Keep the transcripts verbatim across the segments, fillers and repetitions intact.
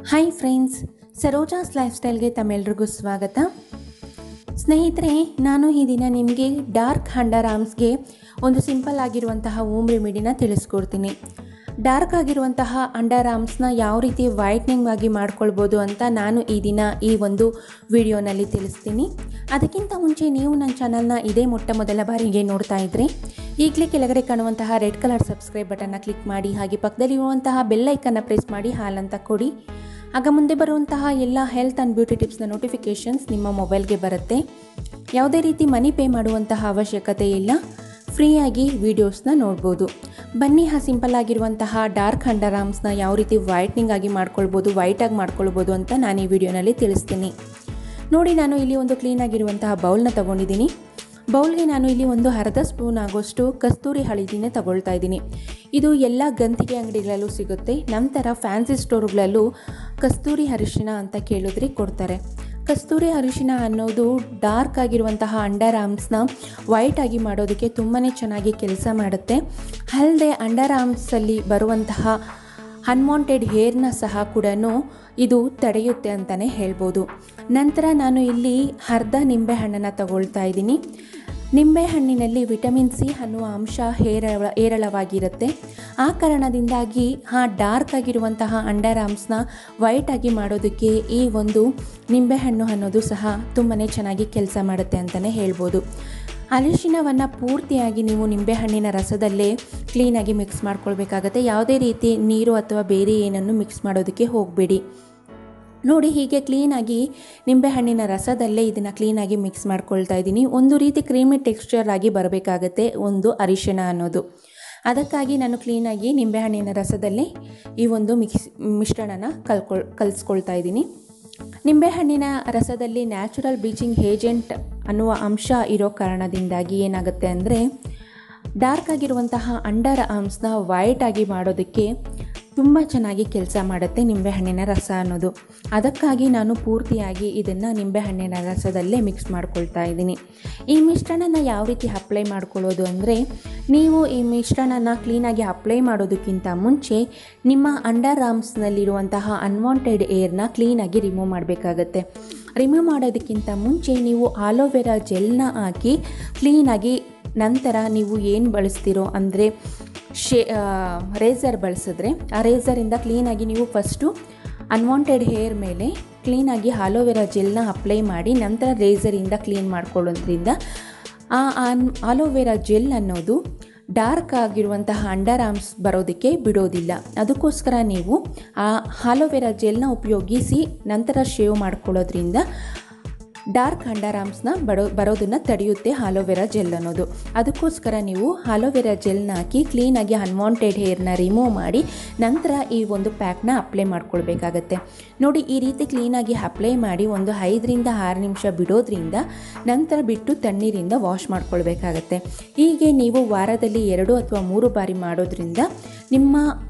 Hi friends, Saroja's life ಸ್ಟೈಲ್ಗೆ ತಮ್ಮೆಲ್ರಿಗೂ ಸ್ವಾಗತ. ಸ್ನೇಹಿತರೆ, ನಾನು ಈ ದಿನ ನಿಮಗೆ ಡಾರ್ಕ್ ಅಂಡರ್ ಆರ್ಮ್ಸ್ಗೆ ಒಂದು ಸಿಂಪಲ್ ಆಗಿರುವಂತಹ ಹೋಮ್ ರೆಮಿಡಿನ ತಿಳಿಸ್ಕೊಡ್ತೀನಿ. ಡಾರ್ಕ್ ಆಗಿರುವಂತಹ ಅಂಡರ್ ಆರ್ಮ್ಸ್ನ ಯಾವ ರೀತಿ ವೈಟ್ನಿಂಗ್ ಆಗಿ ಮಾಡ್ಕೊಳ್ಬೋದು ಅಂತ ನಾನು ಈ ದಿನ ಈ ಒಂದು ವಿಡಿಯೋನಲ್ಲಿ ತಿಳಿಸ್ತೀನಿ. ಅದಕ್ಕಿಂತ ಮುಂಚೆ ನೀವು ನನ್ನ ಚಾನಲ್ನ ಇದೇ ಮೊಟ್ಟ ಮೊದಲ ಬಾರಿಗೆ ನೋಡ್ತಾ ಇದ್ದರೆ ಈಗಲೇ ಕೆಳಗಡೆ ಕಾಣುವಂತಹ ರೆಡ್ ಕಲರ್ ಸಬ್ಸ್ಕ್ರೈಬ್ ಬಟನ್ನ ಕ್ಲಿಕ್ ಮಾಡಿ, ಹಾಗೆ ಪಕ್ಕದಲ್ಲಿರುವಂತಹ ಬೆಲ್ ಐಕನ್ನ ಪ್ರೆಸ್ ಮಾಡಿ ಹಾಲ್ ಅಂತ ಕೊಡಿ. ಆಗ ಮುಂದೆ ಬರುವಂತಹ ಎಲ್ಲ ಹೆಲ್ತ್ ಆ್ಯಂಡ್ ಬ್ಯೂಟಿ ಟಿಪ್ಸ್ನ ನೋಟಿಫಿಕೇಷನ್ಸ್ ನಿಮ್ಮ ಮೊಬೈಲ್ಗೆ ಬರುತ್ತೆ. ಯಾವುದೇ ರೀತಿ ಮನಿ ಪೇ ಮಾಡುವಂತಹ ಅವಶ್ಯಕತೆ ಇಲ್ಲ, ಫ್ರೀಯಾಗಿ ವೀಡಿಯೋಸ್ನ ನೋಡ್ಬೋದು. ಬನ್ನಿ, ಆ ಸಿಂಪಲ್ ಆಗಿರುವಂತಹ ಡಾರ್ಕ್ ಅಂಡರ್ ಆರ್ಮ್ಸ್ನ ಯಾವ ರೀತಿ ವೈಟ್ನಿಂಗ್ ಆಗಿ ಮಾಡ್ಕೊಳ್ಬೋದು, ವೈಟಾಗಿ ಮಾಡ್ಕೊಳ್ಬೋದು ಅಂತ ನಾನು ಈ ವಿಡಿಯೋನಲ್ಲಿ ತಿಳಿಸ್ತೀನಿ. ನೋಡಿ, ನಾನು ಇಲ್ಲಿ ಒಂದು ಕ್ಲೀನಾಗಿರುವಂತಹ ಬೌಲ್ನ ತೊಗೊಂಡಿದ್ದೀನಿ. ಬೌಲ್ಗೆ ನಾನು ಇಲ್ಲಿ ಒಂದು ಅರ್ಧ ಸ್ಪೂನ್ ಆಗೋಷ್ಟು ಕಸ್ತೂರಿ ಹಳದಿನೇ ತಗೊಳ್ತಾ ಇದ್ದೀನಿ. ಇದು ಎಲ್ಲ ಗಂತಿಗೆ ಅಂಗಡಿಗಳಲ್ಲೂ ಸಿಗುತ್ತೆ. ನಂತರ ಫ್ಯಾನ್ಸಿ ಸ್ಟೋರ್ಗಳಲ್ಲೂ ಕಸ್ತೂರಿ ಅರಿಶಿನ ಅಂತ ಕೇಳಿದ್ರೆ ಕೊಡ್ತಾರೆ. ಕಸ್ತೂರಿ ಅರಿಶಿನ ಅನ್ನೋದು ಡಾರ್ಕ್ ಆಗಿರುವಂತಹ ಅಂಡರ್ ಆರ್ಮ್ಸ್ನ ವೈಟ್ ಆಗಿ ಮಾಡೋದಕ್ಕೆ ತುಂಬಾ ಚೆನ್ನಾಗಿ ಕೆಲಸ ಮಾಡುತ್ತೆ. ಅಲ್ಲದೆ ಅಂಡರ್ ಆರ್ಮ್ಸಲ್ಲಿ ಬರುವಂತಹ ಅನ್ವಾಂಟೆಡ್ ಹೇರ್ನ ಸಹ ಕೂಡ ಇದು ತಡೆಯುತ್ತೆ ಅಂತಲೇ ಹೇಳ್ಬೋದು. ನಂತರ ನಾನು ಇಲ್ಲಿ ಅರ್ಧ ನಿಂಬೆಹಣ್ಣನ್ನು ತಗೊಳ್ತಾ ಇದ್ದೀನಿ. ನಿಂಬೆಹಣ್ಣಿನಲ್ಲಿ ವಿಟಮಿನ್ ಸಿ ಅನ್ನುವ ಅಂಶ ಹೇರಳ ಹೇರಳವಾಗಿರುತ್ತೆ. ಆ ಕಾರಣದಿಂದಾಗಿ ಆ ಡಾರ್ಕ್ ಆಗಿರುವಂತಹ ಅಂಡರ್ ಆರ್ಮ್ಸ್ನ ವೈಟ್ ಆಗಿ ಮಾಡೋದಕ್ಕೆ ಈ ಒಂದು ನಿಂಬೆಹಣ್ಣು ಅನ್ನೋದು ಸಹ ತುಂಬಾ ಚೆನ್ನಾಗಿ ಕೆಲಸ ಮಾಡುತ್ತೆ ಅಂತಲೇ ಹೇಳ್ಬೋದು. ಅರಿಶಿನವನ್ನು ಪೂರ್ತಿಯಾಗಿ ನೀವು ನಿಂಬೆಹಣ್ಣಿನ ರಸದಲ್ಲೇ ಕ್ಲೀನಾಗಿ ಮಿಕ್ಸ್ ಮಾಡ್ಕೊಳ್ಬೇಕಾಗತ್ತೆ. ಯಾವುದೇ ರೀತಿ ನೀರು ಅಥವಾ ಬೇರೆ ಏನನ್ನು ಮಿಕ್ಸ್ ಮಾಡೋದಕ್ಕೆ ಹೋಗಬೇಡಿ. ನೋಡಿ, ಹೀಗೆ ಕ್ಲೀನಾಗಿ ನಿಂಬೆಹಣ್ಣಿನ ರಸದಲ್ಲೇ ಇದನ್ನು ಕ್ಲೀನಾಗಿ ಮಿಕ್ಸ್ ಮಾಡ್ಕೊಳ್ತಾ ಇದ್ದೀನಿ. ಒಂದು ರೀತಿ ಕ್ರೀಮಿ ಟೆಕ್ಸ್ಚರ್ ಆಗಿ ಬರಬೇಕಾಗತ್ತೆ ಒಂದು ಅರಿಶಿನ ಅನ್ನೋದು. ಅದಕ್ಕಾಗಿ ನಾನು ಕ್ಲೀನಾಗಿ ನಿಂಬೆಹಣ್ಣಿನ ರಸದಲ್ಲೇ ಈ ಒಂದು ಮಿಕ್ಸ್ ಮಿಶ್ರಣನ ಕಲ್ಕೊಳ್ ಕಲಿಸ್ಕೊಳ್ತಾ ಇದ್ದೀನಿ. ನಿಂಬೆಹಣ್ಣಿನ ರಸದಲ್ಲಿ ನ್ಯಾಚುರಲ್ ಬ್ಲೀಚಿಂಗ್ ಏಜೆಂಟ್ ಅನ್ನುವ ಅಂಶ ಇರೋ ಕಾರಣದಿಂದಾಗಿ ಏನಾಗುತ್ತೆ ಅಂದರೆ ಡಾರ್ಕ್ ಆಗಿರುವಂತಹ ಅಂಡರ್ ಆರ್ಮ್ಸ್ನ ವೈಟ್ ಆಗಿ ಮಾಡೋದಕ್ಕೆ ತುಂಬ ಚೆನ್ನಾಗಿ ಕೆಲಸ ಮಾಡುತ್ತೆ ನಿಂಬೆಹಣ್ಣಿನ ರಸ ಅನ್ನೋದು. ಅದಕ್ಕಾಗಿ ನಾನು ಪೂರ್ತಿಯಾಗಿ ಇದನ್ನು ನಿಂಬೆಹಣ್ಣಿನ ರಸದಲ್ಲೇ ಮಿಕ್ಸ್ ಮಾಡ್ಕೊಳ್ತಾ ಇದ್ದೀನಿ. ಈ ಮಿಶ್ರಣನ ಯಾವ ರೀತಿ ಅಪ್ಲೈ ಮಾಡ್ಕೊಳ್ಳೋದು ಅಂದರೆ, ನೀವು ಈ ಮಿಶ್ರಣನ ಕ್ಲೀನಾಗಿ ಅಪ್ಲೈ ಮಾಡೋದಕ್ಕಿಂತ ಮುಂಚೆ ನಿಮ್ಮ ಅಂಡರ್ ಆರ್ಮ್ಸ್ನಲ್ಲಿರುವಂತಹ ಅನ್ವಾಂಟೆಡ್ ಏರ್ನ ಕ್ಲೀನಾಗಿ ರಿಮೂವ್ ಮಾಡಬೇಕಾಗತ್ತೆ. ರಿಮೂವ್ ಮಾಡೋದಕ್ಕಿಂತ ಮುಂಚೆ ನೀವು ಆಲೋವೆರಾ ಜೆಲ್ನ ಹಾಕಿ ಕ್ಲೀನಾಗಿ, ನಂತರ ನೀವು ಏನು ಬಳಸ್ತೀರೋ ಅಂದರೆ ಶೇ ರೇಸರ್ ಬಳಸಿದ್ರೆ ಆ ರೇಸರಿಂದ ಕ್ಲೀನಾಗಿ ನೀವು ಫಸ್ಟು ಅನ್ವಾಂಟೆಡ್ ಹೇರ್ ಮೇಲೆ ಕ್ಲೀನಾಗಿ ಆಲೋವೆರಾ ಜೆಲ್ನ ಅಪ್ಲೈ ಮಾಡಿ, ನಂತರ ರೇಸರಿಂದ ಕ್ಲೀನ್ ಮಾಡ್ಕೊಳ್ಳೋದ್ರಿಂದ ಆ ಆಲೋವೆರಾ ಜೆಲ್ ಅನ್ನೋದು ಡಾರ್ಕ್ ಆಗಿರುವಂತಹ ಅಂಡರ್ ಆರ್ಮ್ಸ್ ಬರೋದಕ್ಕೆ ಬಿಡೋದಿಲ್ಲ. ಅದಕ್ಕೋಸ್ಕರ ನೀವು ಆ ಆಲೋವೆರಾ ಜೆಲ್ನ ಉಪಯೋಗಿಸಿ ನಂತರ ಶೇವ್ ಮಾಡ್ಕೊಳ್ಳೋದ್ರಿಂದ ಡಾರ್ಕ್ ಅಂಡರ್ ಆರ್ಮ್ಸ್ನ ಬರೋ ಬರೋದನ್ನು ತಡೆಯುತ್ತೆ ಆಲೋವೆರಾ ಜೆಲ್ ಅನ್ನೋದು. ಅದಕ್ಕೋಸ್ಕರ ನೀವು ಆಲೋವೆರಾ ಜೆಲ್ನ ಹಾಕಿ ಕ್ಲೀನಾಗಿ ಅನ್ವಾಂಟೆಡ್ ಹೇರ್ನ ರಿಮೂವ್ ಮಾಡಿ ನಂತರ ಈ ಒಂದು ಪ್ಯಾಕ್ನ ಅಪ್ಲೈ ಮಾಡ್ಕೊಳ್ಬೇಕಾಗತ್ತೆ. ನೋಡಿ, ಈ ರೀತಿ ಕ್ಲೀನಾಗಿ ಅಪ್ಲೈ ಮಾಡಿ ಒಂದು ಐದರಿಂದ ಆರು ನಿಮಿಷ ಬಿಡೋದ್ರಿಂದ ನಂತರ ಬಿಟ್ಟು ತಣ್ಣೀರಿಂದ ವಾಶ್ ಮಾಡ್ಕೊಳ್ಬೇಕಾಗತ್ತೆ. ಹೀಗೆ ನೀವು ವಾರದಲ್ಲಿ ಎರಡು ಅಥವಾ ಮೂರು ಬಾರಿ ಮಾಡೋದ್ರಿಂದ ನಿಮ್ಮ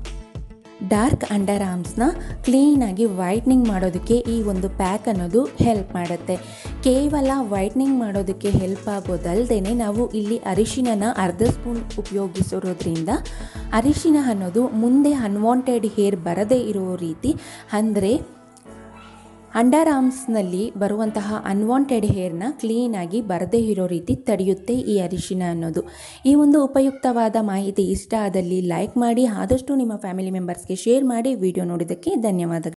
ಡಾರ್ಕ್ ಅಂಡರ್ ಆರ್ಮ್ಸ್ನ ಕ್ಲೀನಾಗಿ ವೈಟ್ನಿಂಗ್ ಮಾಡೋದಕ್ಕೆ ಈ ಒಂದು ಪ್ಯಾಕ್ ಅನ್ನೋದು ಹೆಲ್ಪ್ ಮಾಡುತ್ತೆ. ಕೇವಲ ವೈಟ್ನಿಂಗ್ ಮಾಡೋದಕ್ಕೆ ಹೆಲ್ಪ್ ಆಗೋದಲ್ಲದೆ ನಾವು ಇಲ್ಲಿ ಅರಿಶಿನನ ಅರ್ಧ ಸ್ಪೂನ್ ಉಪಯೋಗಿಸಿರೋದ್ರಿಂದ ಅರಿಶಿನ ಅನ್ನೋದು ಮುಂದೆ ಅನ್ವಾಂಟೆಡ್ ಹೇರ್ ಬರದೇ ಇರೋ ರೀತಿ, ಅಂದರೆ ಅಂಡರ್ ಆರ್ಮ್ಸ್ನಲ್ಲಿ ಬರುವಂತಹ ಅನ್ವಾಂಟೆಡ್ ಹೇರ್ನ ಕ್ಲೀನಾಗಿ ಬರದೇ ಇರೋ ರೀತಿ ತಡೆಯುತ್ತೆ ಈ ಅರಿಶಿನ ಅನ್ನೋದು. ಈ ಒಂದು ಉಪಯುಕ್ತವಾದ ಮಾಹಿತಿ ಇಷ್ಟ ಆದಲ್ಲಿ ಲೈಕ್ ಮಾಡಿ, ಆದಷ್ಟು ನಿಮ್ಮ ಫ್ಯಾಮಿಲಿ ಮೆಂಬರ್ಸ್ಗೆ ಶೇರ್ ಮಾಡಿ. ವಿಡಿಯೋ ನೋಡಿದ್ದಕ್ಕೆ ಧನ್ಯವಾದಗಳು.